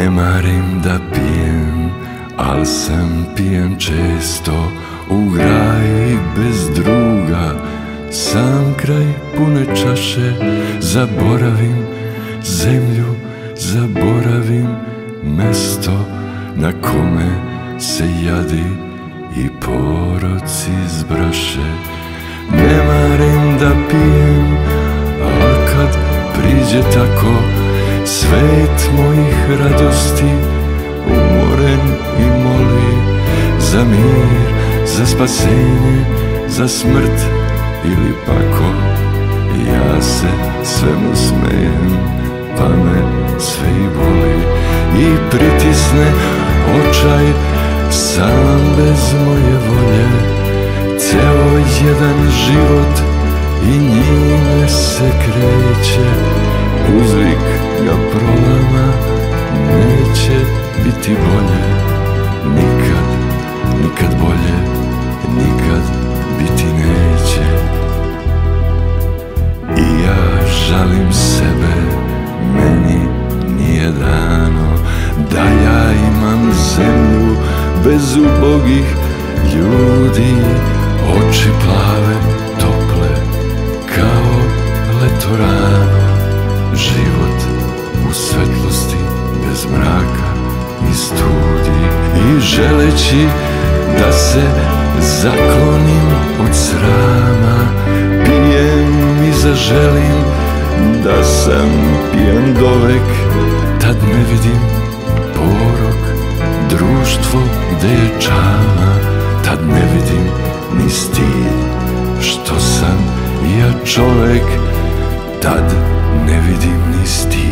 Ne marim da pijem, al sam pijan često, u graji bez druga, sam kraj pune čaše. Zaboravim zemlju, zaboravim mesto na kome se jadi i poroci zbraše. Ne marim da pijem, a kad priđe tako svet mojih radosti, umoren i moli za mir, za spasenje, za smrt ili pako. Ja se svemu smejem, pa me sve i boli i pritisne očaj sam bez moje volje. Ceo jedan život i njime se kreće, uzvik ga prolama, neće biti bolje. Nikad, nikad bolje, nikad biti neće. I ja žalim sebe, meni nije dano da ja imam zemlju bez ubogih ljudi. Oči plave, tople, kao leto rano, život u svetlosti, bez mraka i studi. I želeći da se zaklonim od srama, pijem i zaželim da sam pijan dovek. Tad ne vidim porok, društvo gde je čama, tad ne vidim ni stid što sam ja čovek, tad ne vidim ni stid.